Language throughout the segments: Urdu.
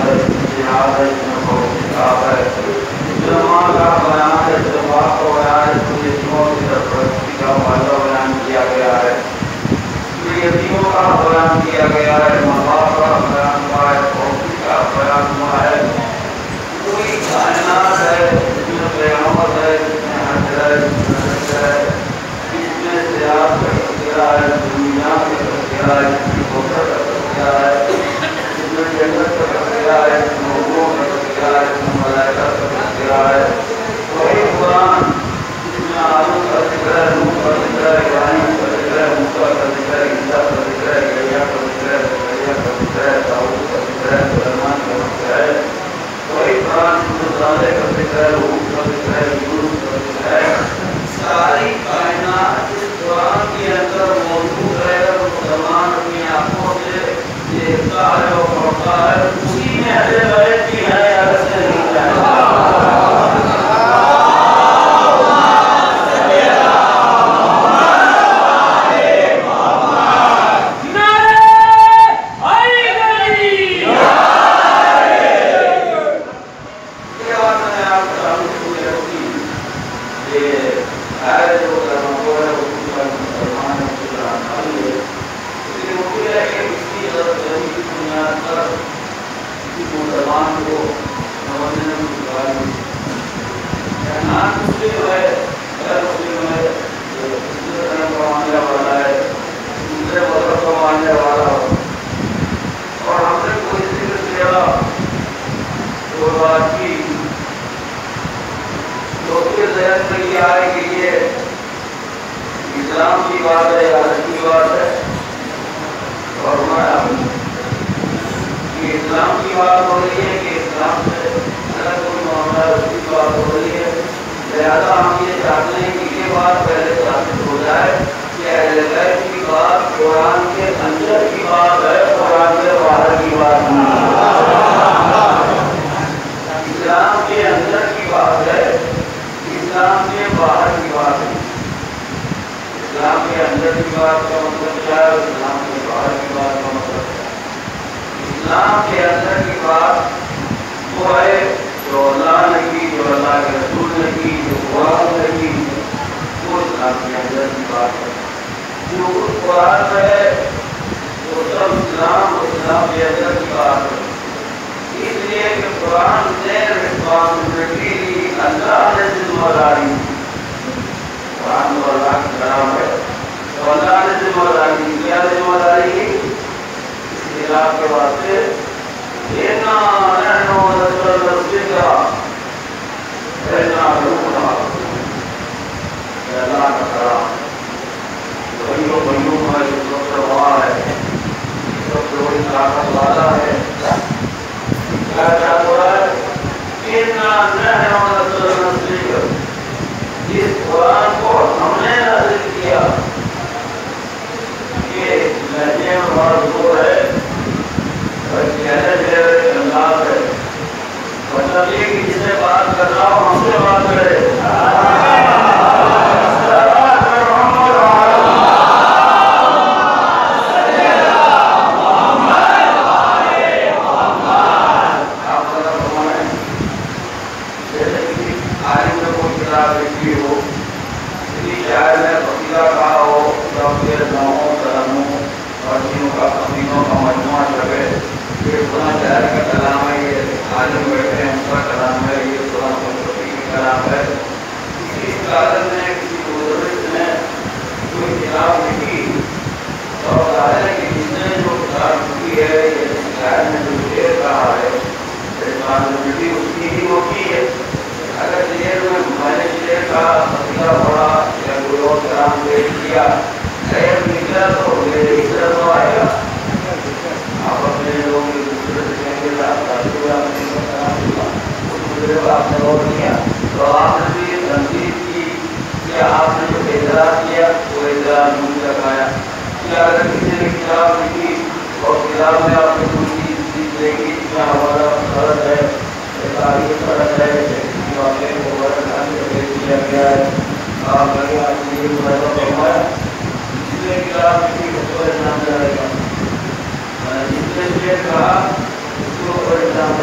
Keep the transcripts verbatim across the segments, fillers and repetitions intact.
جس نے کہا اس کو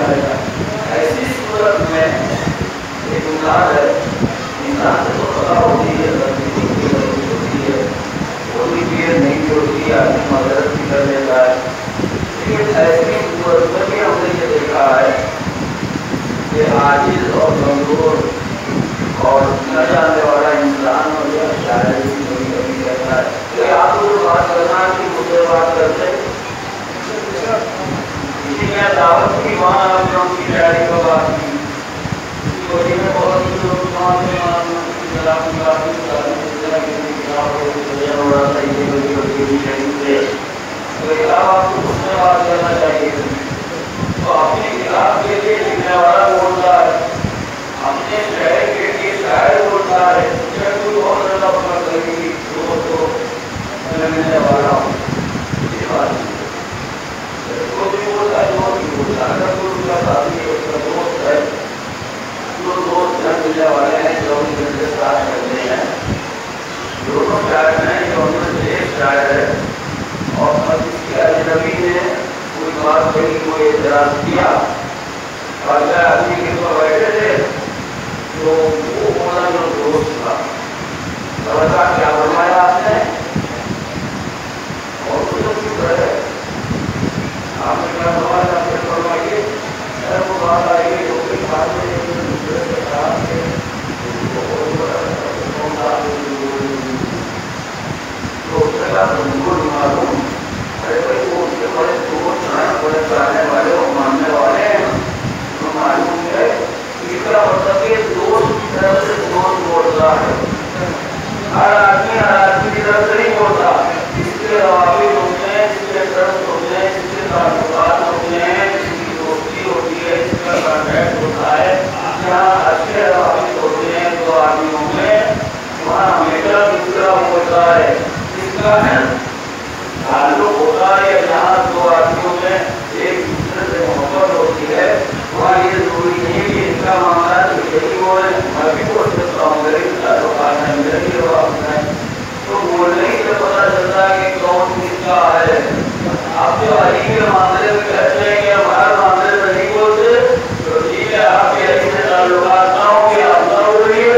جائے گا. ایسی صورت میں ایک انسان ہے, انسان سے تو پتا ہوتی ہے, غلطی ہوتی ہے, غلطی ہوتی ہے, کوئی چیز نہیں بھی ہوتی ہے, آدمی معذرت بھی کر لیتا ہے. لیکن ایسی صورت میں بھی ہم نے یہ دیکھا ہے کہ عاجز اور کمزور اور نہ جاننے والا انسان اور جو شاعر بھی کبھی کبھی کہتا ہے کہ آپ کو جو بات کرنا ہے کہ مجھ سے بات کرتے کسی نے دعوت کی, وہاں ہم نے ان کی شاعری کا بات کی, اس کی وجہ میں بہت سی لوگ سماج میں کافی کافی ہو رہا تھا, یہ کبھی کبھی بھی شہید تھے تو کتاب آپ کو اس میں بات کرنا چاہیے تھی. تو اپنی کتاب کے لیے لکھنے والا بولتا ہے, اپنے شہر کے لیے شاعر بولتا ہے, جب کوئی بہت زیادہ اپنا قریبی دوست ہو ملنے والا ہو, یہ بات جو بھی بولتا ہے جو بھی بولتا ہے, اگر کوئی اس کا ساتھی ہے, اس کا دوست ہے, جو دوست گھر ملنے والے ہیں, جو ان کے ساتھ کرتے ہیں, دونوں شاعر ہیں, جو ان سے ایک شاعر ہے اور اب اس کے اجنبی نے کوئی بات کہی, کوئی اعتراض کیا, بادشاہ آدمی کے اوپر بیٹھے تھے تو وہ ہونا جو دوست تھا, بتا کیا فرمایا آپ نے, اور کچھ چپ رہے, آپ نے کیا فرمایا, آپ نے فرمائیے اگر وہ بات آئے گی تو کوئی بات نہیں, دوسرے سے کہا کہ تو اس نے کہا تم کو نہیں معلوم, ارے بھائی وہ اس کے بڑے دوست ہیں, بڑے چاہنے والے اور ماننے والے ہیں, تو معلوم ہے اس کا مطلب کہ دوست کی طرف سے دوست بولتا ہے, ہر آدمی ہر آدمی کی طرف سے نہیں بولتا, اس کے روابط ہوتے ہیں, اس کے ٹرسٹ ہوتے ہیں, اس کے تعلقات ہوتے ہیں, اس کی دوستی ہوتی ہے, اس کا کانٹیکٹ ہوتا ہے, جہاں اچھے روابط ہوتے ہیں دو آدمیوں میں وہاں ہمیشہ دوسرا بولتا ہے, اس کا تعلق ہوتا ہے, جہاں دو آدمیوں میں ایک دوسرے سے محبت ہوتی ہے وہاں یہ ضروری نہیں کہ ان کا معاملہ یہی ہو, میں بھی بول سکتا ہوں میرے تعلقات ہیں, میرے بھی روابط ہیں, تو بولنے ہی سے پتا چلتا ہے کہ کون کس کا ہے. آپ جو علی کے معاملے میں کہتے ہیں کہ ہمارے معاملے میں نہیں بولتے, تو ٹھیک ہے, آپ کے علی سے تعلقات نہ ہوں گے, آپ نہ بولیے.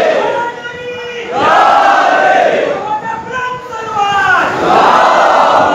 Allah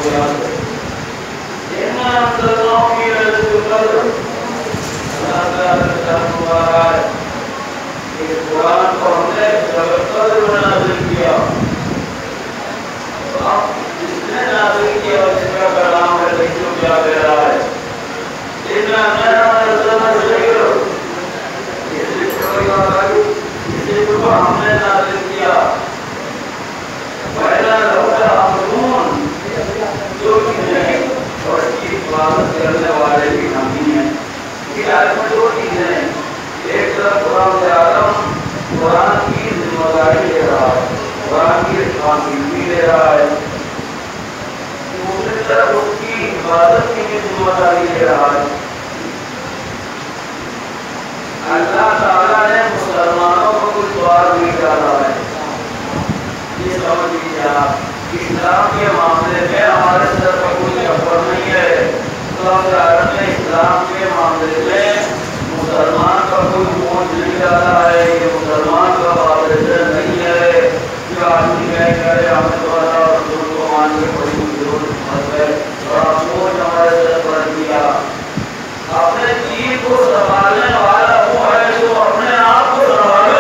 قرآن کو ہم نے قدر میں نازل کیا. اب جس نے نازل کیا اس کا کلام ہے دیکھو کیا کہہ رہا ہے. اتنا میں زمر شکر اسی کو ہم نے نازل کیا. پہلا لوٹا امرون جو چیزیں اور اس کی عبادت کرنے والے بھی نہیں ہیں. یہ آیت میں دو چیزیں، ایک طرف قرآن عالم قرآن کی ذمہ داری لے رہا ہے، قرآن کی رسپانسبلٹی لے رہا ہے، دوسری طرف اس کی عبادت کی بھی ذمہ داری لے رہا ہے. اللہ تعالیٰ نے مسلمانوں کو کچھ سوال بھی ڈالا ہے. یہ سمجھ لیجیے آپ، اسلام کے معاملے میں ہمارے طرف کا کوئی افر نہیں ہے. قرآن عالم نے اسلام کے معاملے میں مسلمان کا کوئی بوجھ نہیں ڈالا ہے. یہ مسلمان کا بابرجن نہیں ہے جو آدمی کہہ کرے ہم نے دوبارہ رسول کو مان کے بڑی ضرورت ہے اور آپ سوچ ہمارے طرف پر دیا. اپنے دین کو سنبھالنے والا وہ ہے جو اپنے آپ کو سنبھالو.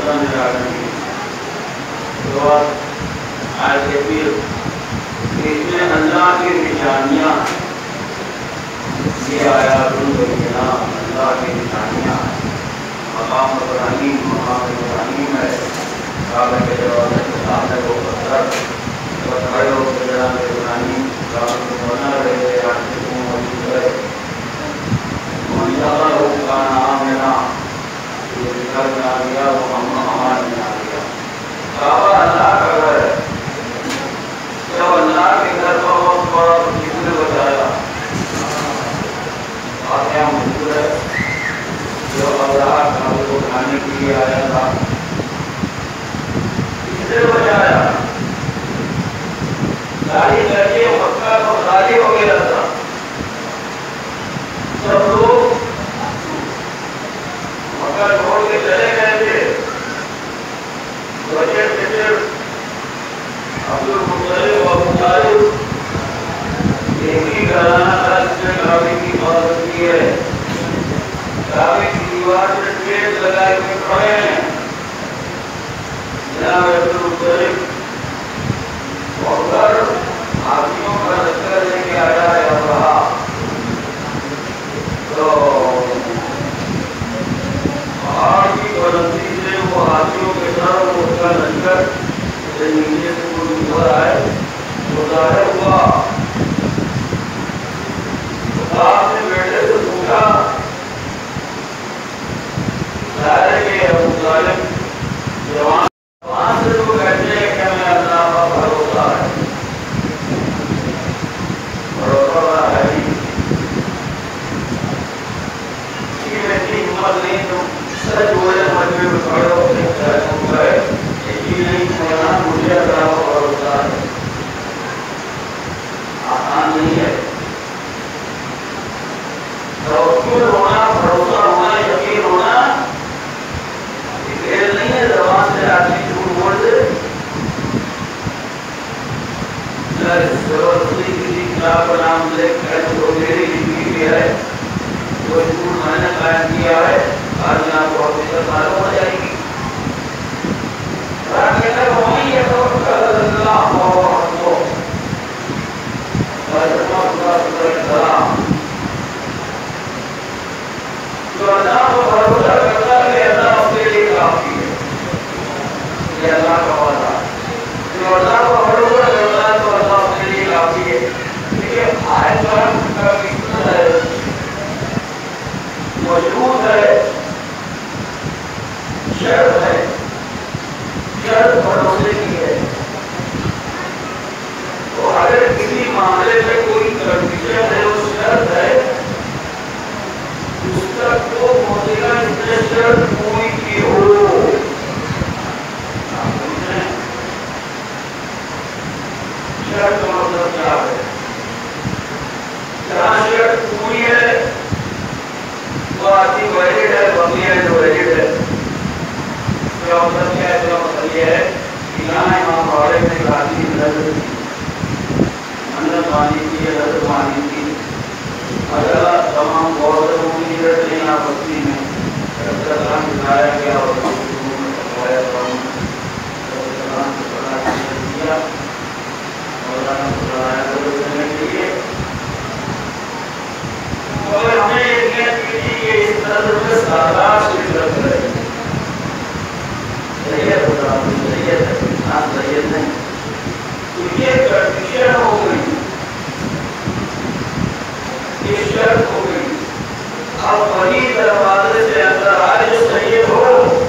اللہ کی نشانیاں یہ آیات البینہ اللہ کی نشانیاں مقام ابراہیم مقام ابراہیم ہے کعبہ کے دروازے کے سامنے وہ پتھر کھڑے ہو کے جناب ابراہیم کعبہ کو بنا رہے عاشقوں موجود ہے منظر ہو کا نام میرا یہ ذکر میں آ گیا وہ ہمارے میں آ گیا کعبہ اللہ کا گھر ہے جب اللہ کے گھر کا وقت پڑا تو کس نے بچایا واقعہ مشہور ہے جو اللہ کعبے کو اٹھانے کے لیے آیا تھا کس نے بچایا ساری کر کے مکہ کو خالی ہو گیا تھا سب لوگ مکہ چھوڑ کے چلے گئے تھے بچے تھے عبد المطلب ابو طالب ایک ہی گھرانہ تھا جس نے کعبے کی حفاظت کی ہے کعبے کی دیوار سے ٹیپ لگائے ہوئے کھڑے ہیں جناب عبد المطلب اور گھر ہاتھیوں کا لشکر لے کے آیا ہے ابرہا تو پہاڑ کی بلندی سے وہ ہاتھیوں کے سر وہ اس کا لشکر نیچے سے وہ اوپر آئے تو ظاہر ہوا آپ نے بیٹے سے پوچھا ظاہر ہے کہ ابو طالب جوان وہاں سے تو کہتے ہیں کہ ہمیں اللہ کا بھروسہ ہے بھروسہ ہے ہی یہ ایسی ہمت نہیں تو سچ بولے مجھے میں کھڑے ہو کے سچ ہو گئے نہیں ہونا مجھے اللہ کا بھروسہ ہے آسان نہیں ہے توکل ہونا بھروسہ ہونا یقین ہونا یہ کھیل نہیں ہے زبان سے آدمی جھوٹ بول دے زبردستی کسی کتاب کا نام لے کر جو میری لکھی بھی ہے وہ جھوٹ میں نے قائم کیا ہے آج آپ کو حقیقت معلوم ہو جائے گی جو اللہ کو بھروسہ کرتا ہے اللہ اس کے لیے کافی ہے یہ اللہ کا وعدہ جو اللہ کو بھروسہ کرتا ہے تو اللہ اس کے لیے کافی ہے لیکن آئے کا ہے موجود ہے شرط ہے شرط بھروسے کی ہے تو اگر کسی معاملے میں کوئی کنڈیشن ہے وہ شرط ہے اس تک تو پہنچے گا اس نے شرط پوری کی ہو شرط کا مطلب کیا ہے جہاں شرط پوری ہے وہ آتی ویلڈ ہے بقی ہے جو ویلڈ ہے مطلب کیا ہے اس کا مطلب یہ ہے کہ یہاں امام باڑے میں ایک آدمی نظر تھی منت مانی تھی یا نظر مانی تھی اگر تمام بہت کی ضرورت نہیں آپ بستی میں کلام دکھایا گیا اور سکھایا کیا مولانا سکھایا کرنے کے لیے مگر ہمیں یہ نیت کی تھی کہ اس نظر میں سادات شرکت کرے سید ہوتا سید ہے نام سید نہیں تو یہ کنڈیشن ہو گئی یہ شرط ہو گئی اب وہی دروازے سے اندر آئے جو سید ہو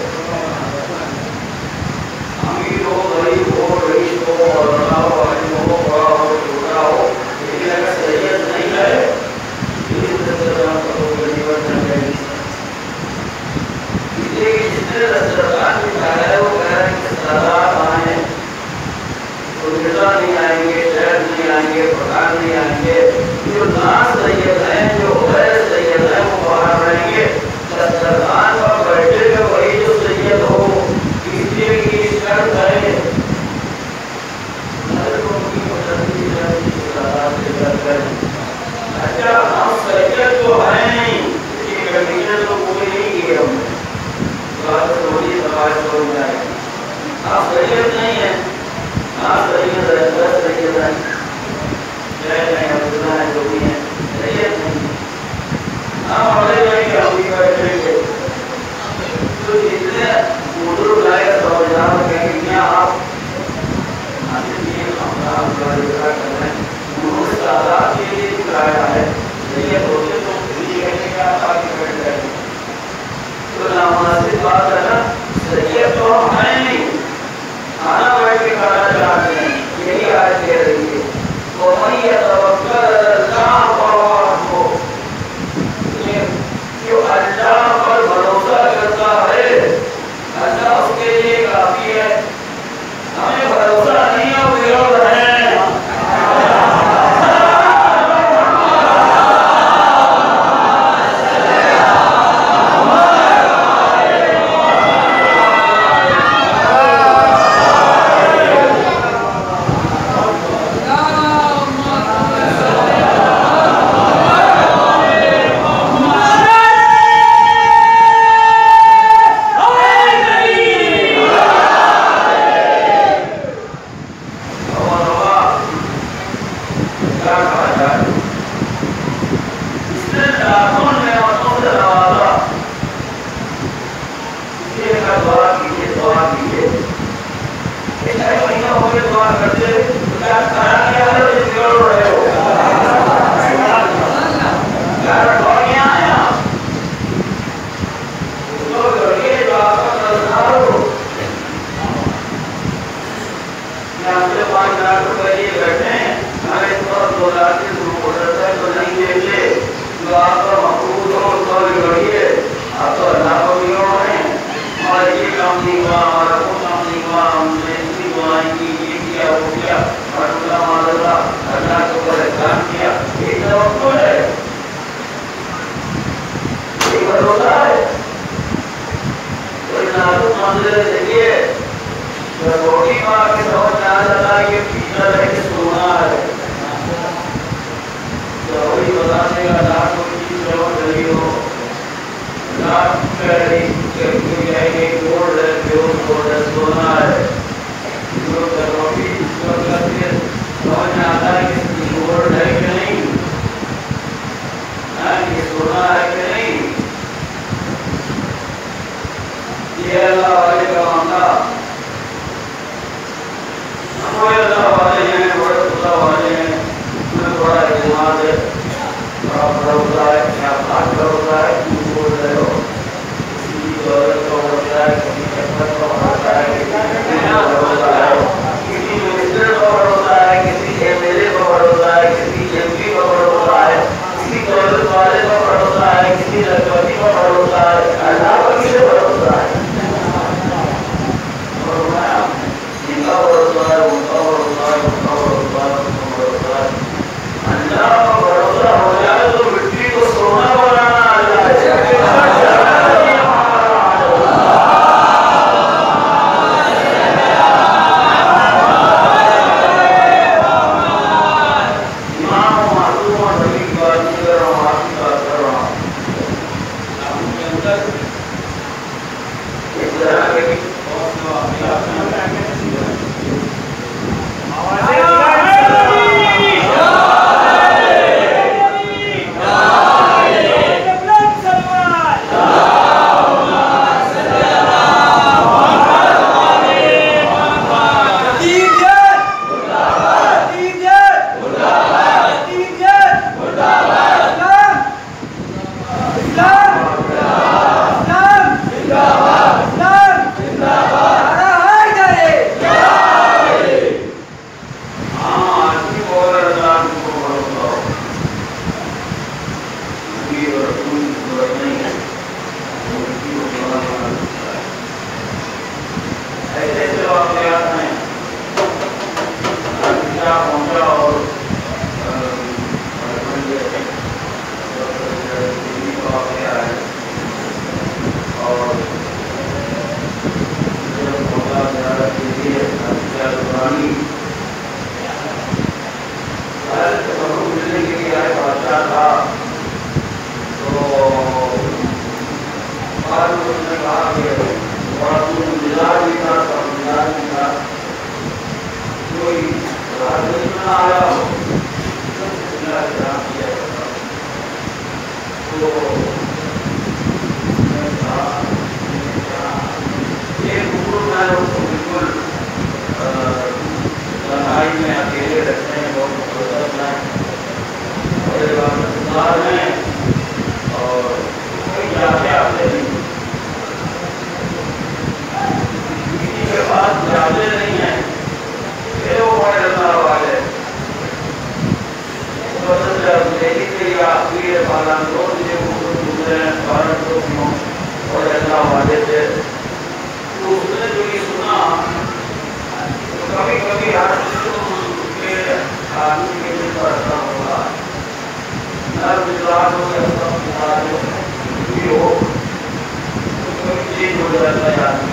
امیر ہو غریب ہو رئیس ہو مولانا ہو عالم ہو بڑا ہو چھوٹا ہو لیکن اگر سید نہیں ہے اس دسترخوان پر وہ غریبت نہ کرے جس نے دسترخوان بٹھایا ہے وہ کہہ رہے ہیں کہ سادات آئیں تو مرزا نہیں آئیں گے شہر نہیں آئیں گے پٹھان نہیں آئیں گے جو نام سید ہیں جو غیر سید ہیں وہ باہر رہیں گے دسترخوان پر بیٹھے گا وہی جو سید ہو اس لیے کی شرط ہے اچھا ہم سید تو ہیں نہیں کنڈیشن تو پوری نہیں کی ہم نے بات تھوڑی باعث ہو جائے آپ سید نہیں ہیں آپ سید ہیں بس سید ہیں جائے جائیں عبداللہ ہیں جو بھی ہیں سید نہیں آپ ہمارے جائیں کہ ابھی بیٹھیں گے تو جتنے بزرگ آئے سوجان کہیں گے کیا آپ انہوں نے تعداد کے لیے دکھایا ہے سید ہوتے تو بھی کہنے کا آگے بیٹھ جائے تو نامناسب بات ہے نا سید تو ہم ہیں نہیں کھانا بیٹھ کے کھانا چاہتے ہیں یہی آج کہہ رہی ہے وَمَن يَتَوَكَّلْ عَلَى اللَّهِ فَهُوَ حَسْبُهُ جو اللہ پر بھروسہ کرتا ہے اللہ اس کے لیے کافی ہے ہمیں بھروسہ نہیں ہو ویروڑ ہے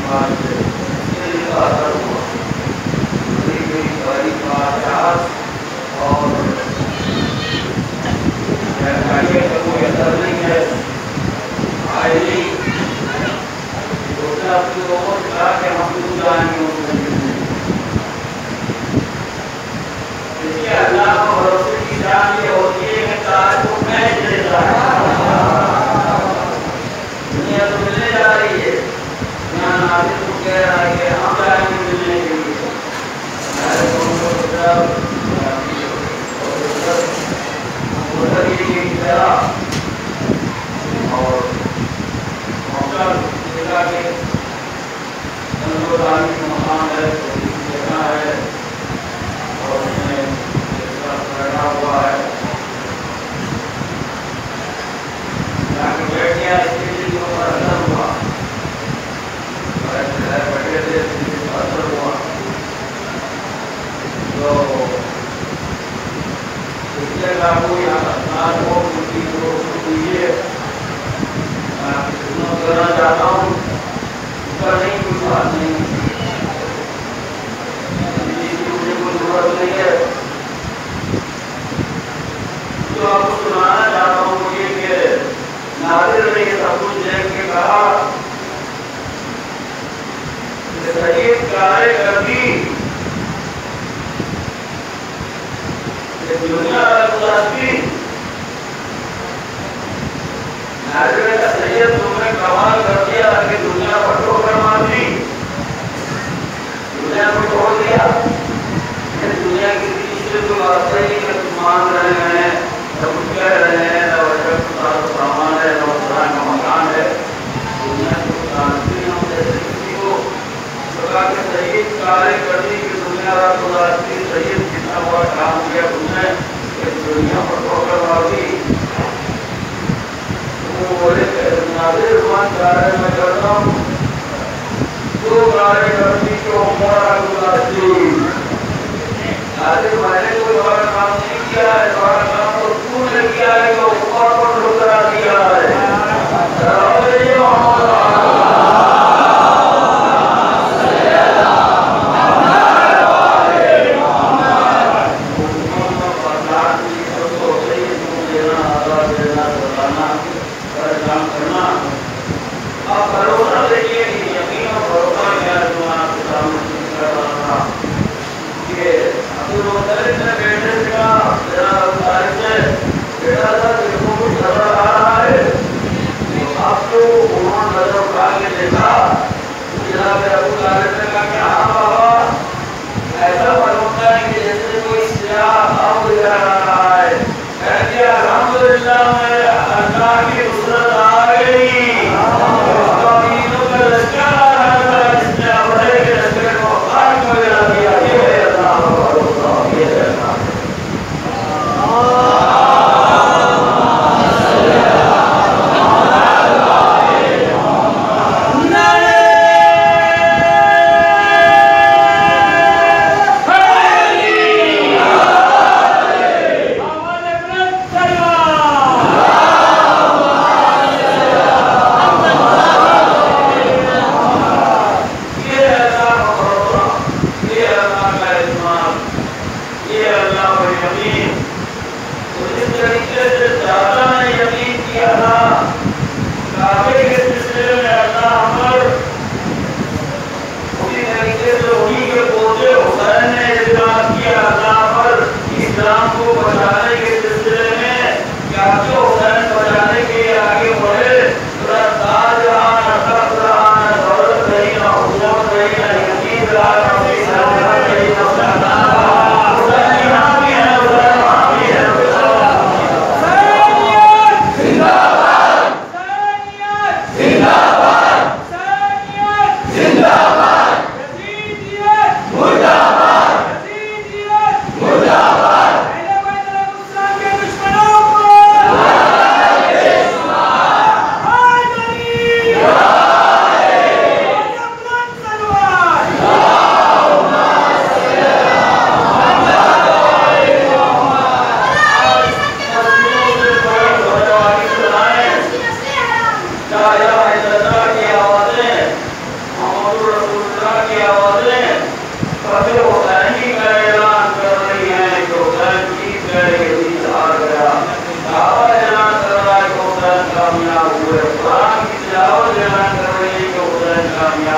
Gracias.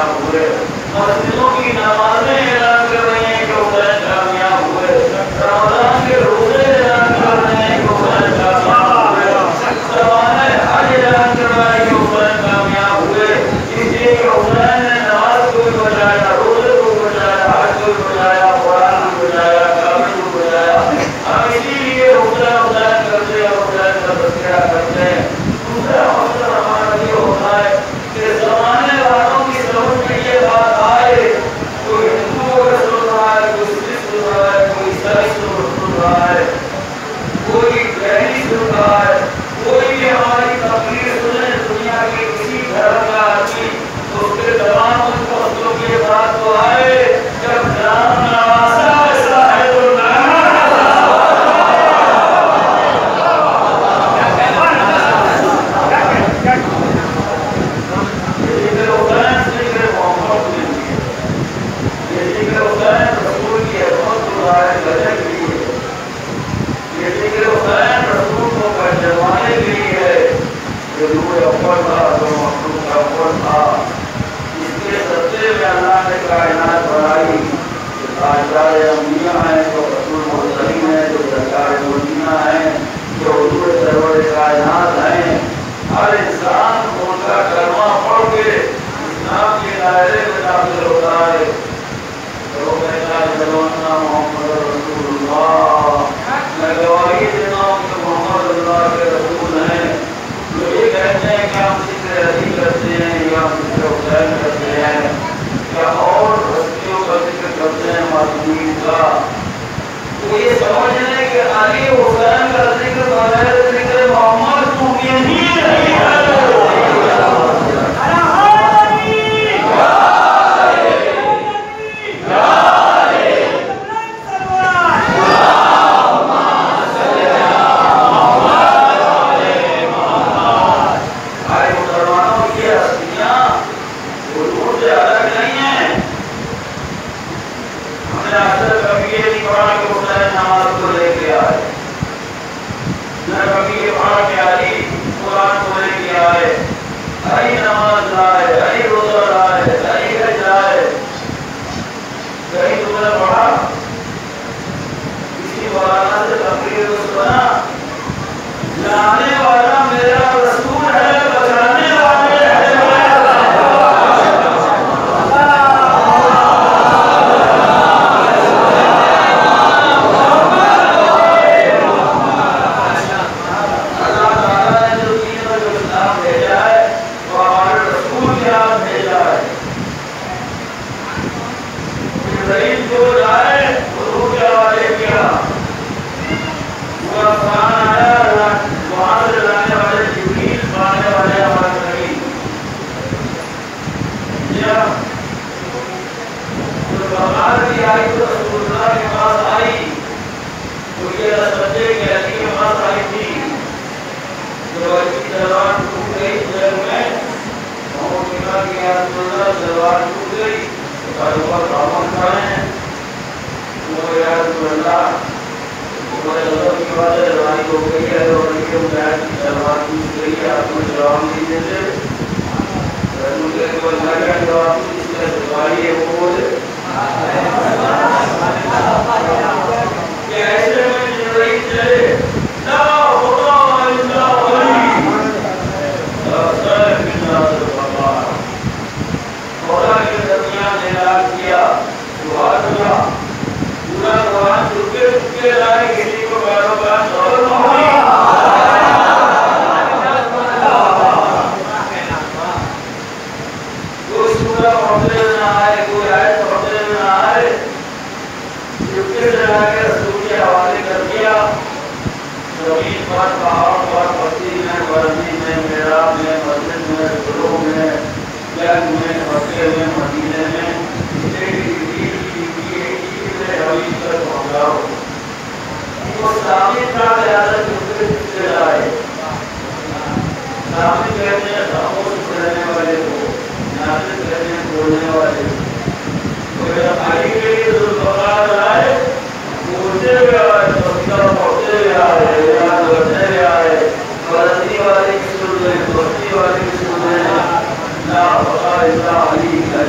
کامیاب ہوئے، مسجدوں کی نمازیں اعلان کر رہی ہیں کہ حسین کامیاب ہوئے، رمضان کے روزے اعلان کر رہے ہیں کہ حسین کامیاب ہوئے، زمانہ حج اعلان کر رہا ہے کہ حسین کامیاب ہوئے، اس لیے کہ حسین نے نماز کو بھی بچایا، روزے کو بھی بچایا، حج کو بھی بچایا، قرآن کو بچایا، کعبے کو بچایا. ہم اسی لیے حسین حسین کرتے ہیں اور حسین کا تذکرہ کرتے ہیں. دوسرا مقصد ہمارا یہ ہوتا ہے کہ زمانے والوں کی سمجھ میں یہ بات آئے، کوئی ہندو اگر سن رہا ہے، کوئی سکھ سن رہا ہے، کوئی عیسائی سن رہا ہے، کوئی جینی سن رہا ہے، کوئی بھی ہماری تقریر سنے دنیا کے کسی دھرم کا آدمی، تو اس کے تمام ان کو کی بات تو آئے جب نام نوازا ایسا ہے تو کائنات بنائی، تاجدار انبیاء ہیں، جو رسول مرسلین ہیں، جو سرکار مدینہ ہیں، جو حضور سرور کائنات ہیں. ہر انسان ان کا کلمہ پڑھ کے اسلام کے دائرے میں داخل ہوتا ہے. تو کہتا ہے جلوانا محمد رسول اللہ، میں گواہی دیتا ہوں کہ محمد اللہ کے رسول ہیں. جو یہ کہتے ہیں کہ ہم ذکر علی کرتے ہیں یا ذکر حسین کرتے ہیں یا اور ہستیوں کا ذکر کرتے ہیں معصومین کا، تو یہ سمجھ لیں کہ علی حسین کا ذکر بغیر ذکر محمد ممکن ہی نہیں ہے. والے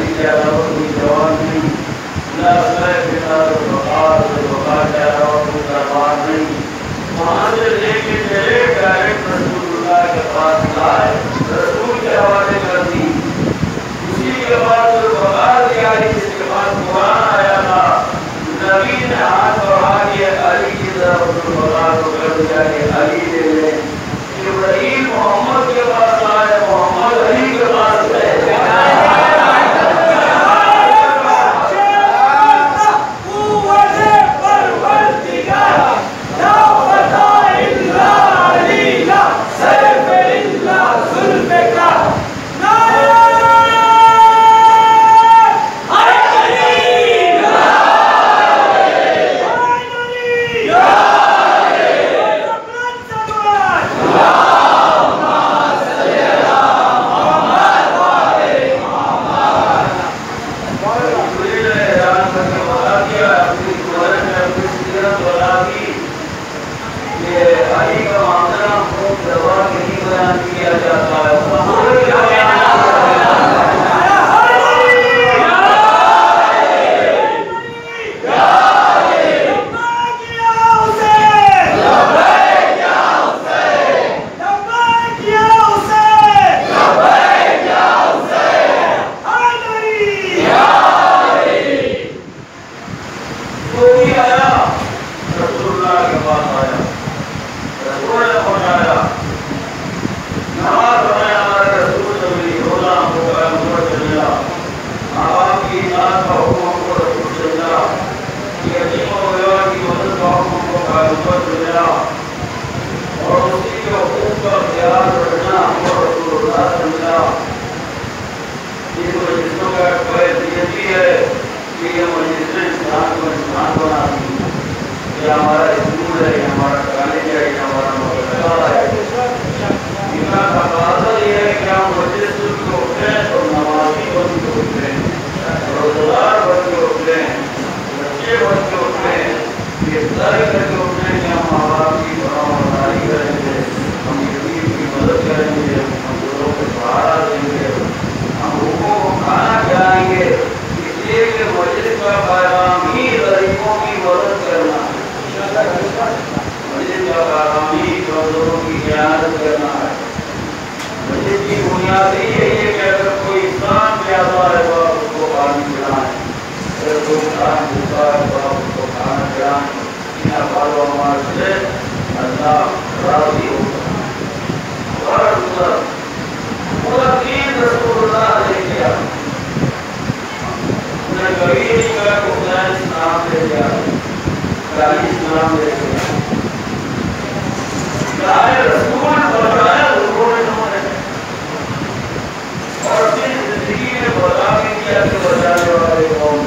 ہمارا اسکول ہے، یہ ہمارا کالج ہے، یہ ہمارا مدرسہ ہے۔ ان کا تقاضا یہ ہے کہ ہم مسجد کے اٹھیں اور نمازی بن کے اٹھیں، روزگار بن کے اٹھیں، بچے بن کے اٹھیں، گرفتاری کر کے اٹھیں کہ ہم ماں باپ کی فرمانبرداری کریں گے، ہم یتیم کی مدد کریں گے، ہم مزدوروں کو سہارا دیں گے، ہم بھوکوں کو کھانا کھلائیں گے۔ اس لیے کہ مسجد کا پیغام ہی غریبوں کی مدد کرنا ہے، مسجد کا پیغام ہی کمزوروں کی قیادت کرنا ہے۔ مسجد کی بنیاد ہی یہی ہے کہ اگر کوئی انسان پیاسا ہے تو آپ اس کو پانی پلائیں، اگر کوئی انسان بھوکا ہے تو آپ اس کو کھانا کھلائیں۔ ان افعال و اعمال سے اللہ راضی ہوتا ہے۔ اور دوسرا پورا دین رسول اللہ نے کیا، انہیں کبھی نہیں کہا کہ حسین اسلام لے گیا، علی اسلام لے گیا، چاہے رسول بتایا ضرور انہوں نے، اور اپنی زندگی میں بتا بھی دیا کہ بچانے والے قوم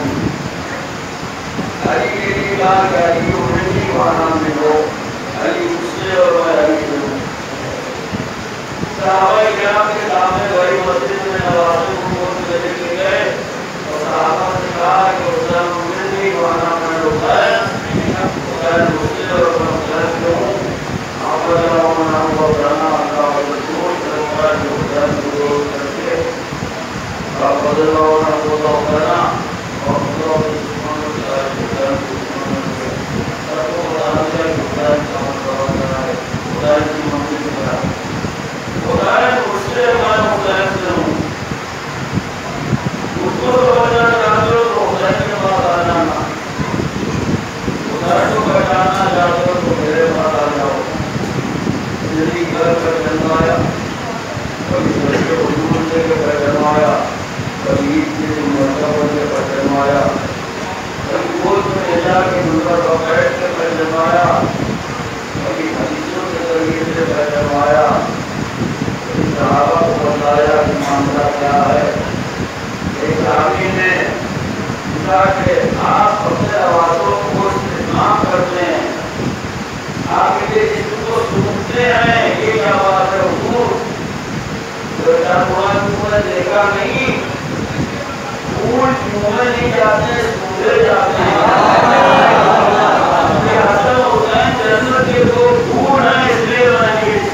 علی کے لیے کہا کہ علی انہیں نہیں مانا میں ہو، علی مجھ سے اور میں علی سے ہوں۔ صحابہ کرام کے سامنے بڑی مسجد میں نوازے کو لے کے گئے اور صحابہ نے کہا کہ حسین انہیں نہیں مانا میں حسین حسین مجھ سے اور میں حسین سے ہوں۔ آپ بجاؤنا ہوا بڑھنا اللہ و رسول کرتا ہے جو حسین کو دوست کر کے آپ بجاؤنا ہوا بڑھنا اور خدا و دشمن ہوتا ہے حسین کو دشمن کے سب کو بتانا ہے کہ حسین کا مطلب کرنا ہے، حسین کی منزل کرنا ہے۔ حسین مجھ سے میں حسین سے ہوں، مجھ کو تو بچانا چاہتے ہو تو حسین کے پاس آ جانا، حسین کو بچانا چاہتے ہو تو میرے پاس آ جاؤ۔ زندگی گھر پر جنمایا، کبھی بچے حضور سے کے پر جنمایا، کبھی عید کے دن مرتبہ کے پر جنمایا، کبھی گود میں لے جا کے منبر پر بیٹھ کے پر جنمایا، کبھی حدیثوں کے ذریعے سے پر جنمایا، صحابہ کو بتایا کہ معاملہ کیا ہے۔ ایک صحابی نے پوچھا کہ آپ اپنے آوازوں کو استعمال کرتے ہیں، آپ کے جسم کو سنتے ہیں، یہ کیا بات ہے حضور؟ تم نے دیکھا نہیں، پھول چھونے نہیں جاتے، سونے جاتے ہیں۔ حسن حسین جنت کے دو پھول ہیں، اس لیے میں نے یہ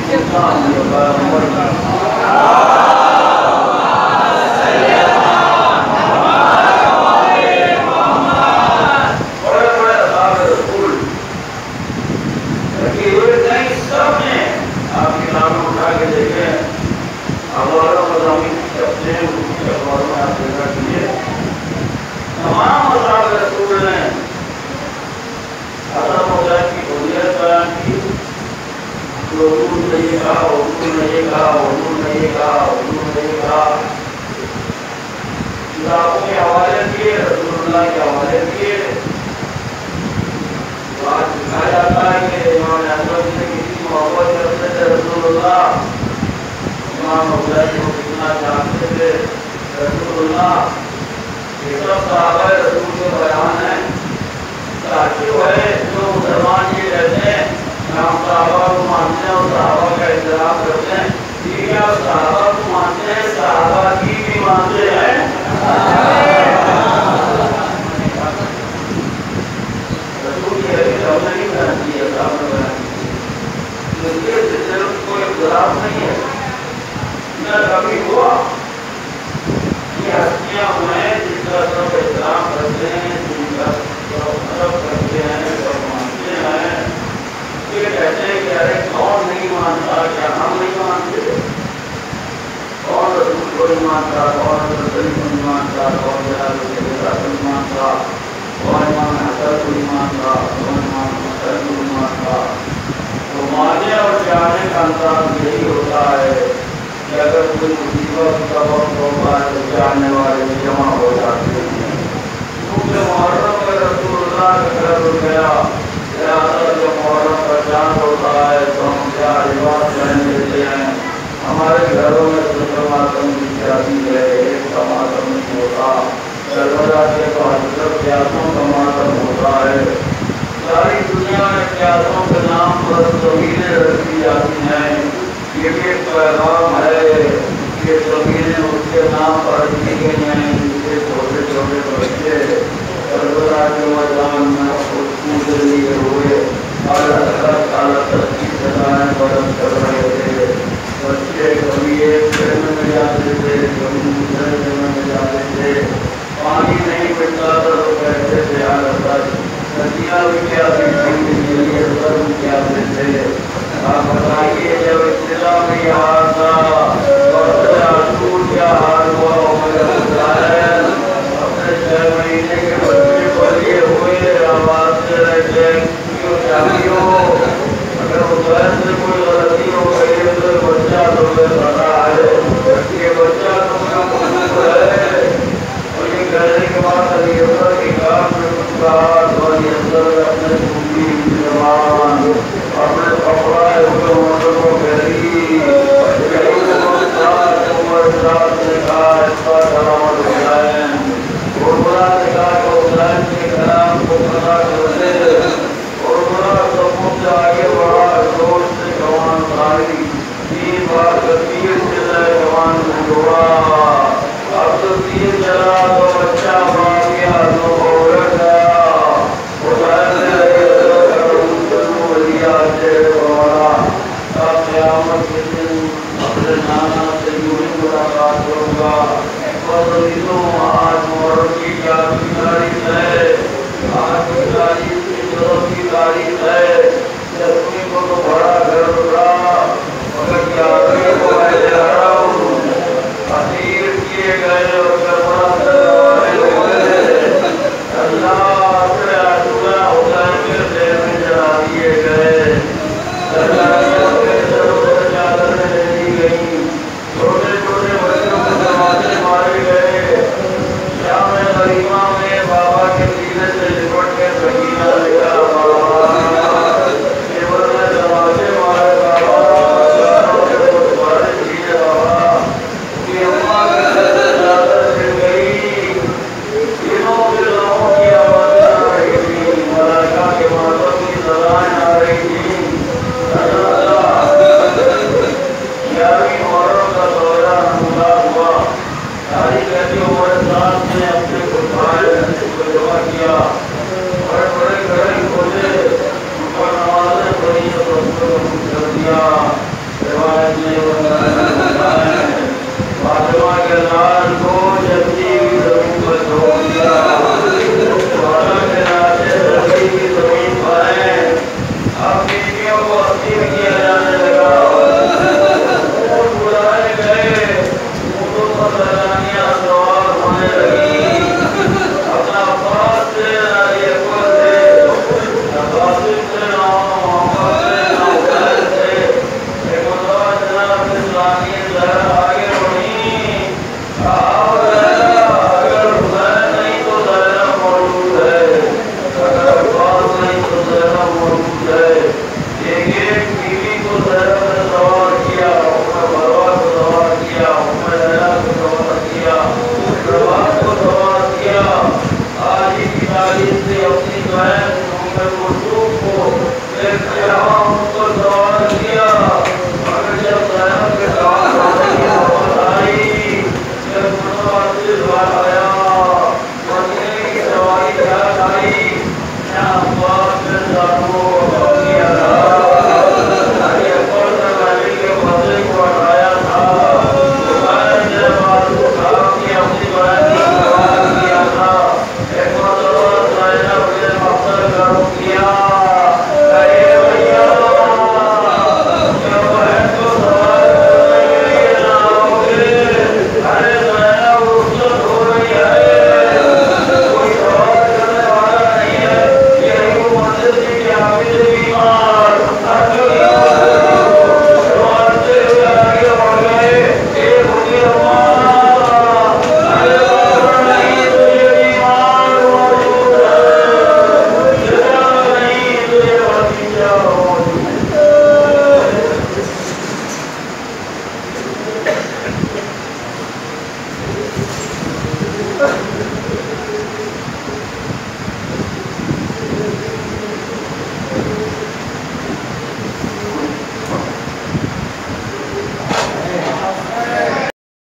تمام اصحاب رسول نے حسن حسین کی فضیلت بیان کی۔ حضور نے یہ کہا، حضور نے یہ کہا، حضور نے یہ کہا، حضور نے یہ کہا، کتابوں کے حوالے دیے، رسول اللہ کے حوالے دیے۔ آج دکھایا جاتا ہے کہ امام اعظم سے کتنی محبت کرتے تھے رسول اللہ، امام حسین کو کتنا چاہتے تھے رسول اللہ۔ یہ سب صحابہ رسول کے بیان ہیں۔ تاکہ وہ جو مسلمان یہ کہتے ہیں کہ ہم صحابہ کو مانتے ہیں اور صحابہ کا احترام کرتے ہیں، یہ کیا صحابہ کو مانتے ہیں، صحابہ کی بھی مانتے ہیں؟ رسول کی حدیث ہم نے نہیں بیان کی ہے، صاحب نے بیان کی، اس کے سلسلے میں کوئی اختلاف نہیں ہے، نہ کبھی ہوا۔ یہ ہستیاں ہیں جن کا سب احترام کرتے ہیں، جن کا سب کرتے ہیں، سب مانتے ہیں۔ یہ کہتے ہیں کہ ارے کون نہیں مانتا، کیا ہم نہیں مانتے؟ کون رسول کو نہیں مانتا، کون رسول کو نہیں مانتا، کون جلال کے بیٹا کو نہیں مانتا، کون امام حسن کو نہیں مانتا، کون امام حسین کو نہیں مانتا۔ تو ماننے اور جانے کا انداز یہی ہوتا ہے کہ اگر کوئی مصیبت کا وقت ہوتا ہے تو جاننے والے جمع ہو جاتے ہیں۔ کیونکہ محرم میں رسول اللہ کا گھر ہو گیا، لہٰذا جو محرم کا چاند ہوتا ہے تو ہم کیا لباس پہن لیتے ہیں۔ ہمارے گھروں میں تو ماتم کی شادی ہے، ایک کا ماتم نہیں ہوتا، کربلا کے بعد سب پیاسوں کا ماتم ہوتا ہے۔ ساری دنیا میں پیاسوں کے نام پر زمینیں رکھی جاتی ہیں. یہ بھی ایک پیغام ہے کہ زمینیں اس کے نام پر رکھی گئی ہیں. جسے چھوٹے چھوٹے بچے کربلا کے میدان میں خود کود لیے ہوئے اور اللہ تعالیٰ کی سزائیں برس کر رہے تھے. بچے کبھی ایک جنم میں جاتے تھے, کبھی دوسرے جنم میں جاتے تھے. پانی نہیں ملتا تھا تو کہتے تھے اللہ ندیاں بھی کیا کیا تھے. آپ بتائیے جب ابتدا میں یہ حال تھا تو کیا حال ہوا اپنے چھ مہینے کے بچے کو لیے ہوئے آواز دے رہے تھے کیوں چاہیے اگر اس سے کوئی غلطی ہو گئی تو بچہ تمہیں پتا ہے یہ بچہ تمہیں ہے. اور یہ کہنے کے بعد علی اکبر کی کام میں کچھ کہا تو علی اکبر اپنے سنگی زبان اپنے کپڑا ہوئے ہوٹل کو گھری ساتھ نے کہا اس کا سلامت حسین اور بڑا نے کہا کہ حسین کے کلام کو پتا کرتے اور بڑا سبوں سے آگے بڑھا زور سے جوان ساری تین بار تیر چلے جوان نے جوڑا. اب تو تیر چلا تو بچہ مار گیا تو ہو گیا حسین نے لیا سے بڑا قیامت کے دن اپنے نانا سے یوں ہی ملاقات کروں گا. آج محرم کی کیا تاریخ ہے, آج کی تاریخ کی طرف کی تاریخ ہے. جسمی کو تو بڑا گھر اٹھا مگر گیارہویں کو میں لے رہا ہوں اسیر کیے گئے اور کربلا اللہ سے عاشورہ حسین کے دل میں جلا دیے گئے. چھوٹے چھوٹے بچوں کو دروازے مارے گئے. شام غریبہ میں بابا کے سینے سے لپٹ کے سکینہ لکھا دروازے مارے بابا سینے بابا کی اماں کے چادر گر گئی. تینوں کے لوگوں کی آوازیں آ رہی تھی, ملائکہ کے ماتم کی سزائیں آ رہی تھی. گیارہویں محرم کا دورہ نمودہ ہوا. ساری کہتی عمر ساتھ نے اپنے خطبائے کو جمع کیا. بڑے بڑے گھڑے کھولے ان پر نمازیں پڑھی اور اس کو کر دیا. روایت میں فاطمہ کے لال کو جلدی زمین پر چھوڑ دیا. والا کے ناچے زمین کی زمین پائے. اب بیویوں کو اسیر کیا جانے لگا. بلائے گئے اردو پر سیلانیاں سوار ہونے لگی. اپنا عباس سے علی اکبر سے عباسم سے محمد سے حسین سے ایک مرتبہ جناب اسلامی لہر آگے بڑھی. اگر حسین نہیں تو زینب موجود ہے, اگر عباس نہیں تو زینب موجود ہے. ایک ایک بیوی کو زینب نے سوار کیا, بھروا کو سوار کیا, عمر کو سوار کیا, پرواز کو سوار کیا. آج ہی کی تاریخ سے اپنی بہن عمر کلثوم کو ایک جہاں ان کو سوار کیا. مگر جب زینب کے ساتھ ہونے کی بات آئی, جب منوازل بات آیا, مدینے کی سواری کیا آئی, یہاں عباس کے ساتھوں کیا تھا. علی اکبر نے علی کے بدلے کو ہٹایا تھا. حسین نے معروف صاحب کی اپنی بہن کی سوال کیا تھا. ایک مرتبہ زینب نے مقصد کرو کیا کہے بھیا جب بہن کو سوال کرنے کے لیے نہ ہوگے. ارے زینب رخصت ہو رہی ہے, کوئی سوال کرنے والا نہیں ہے. یہی وہ منزل تھی کہ حافظ بیمار سوالتے ہوئے آگے بڑھ گئے. ایک ہوگی اماں ارے بابا نہیں تو یہ بیمار موجود ہے, جگہ نہیں تو یہ بھتیجا موجود ہے.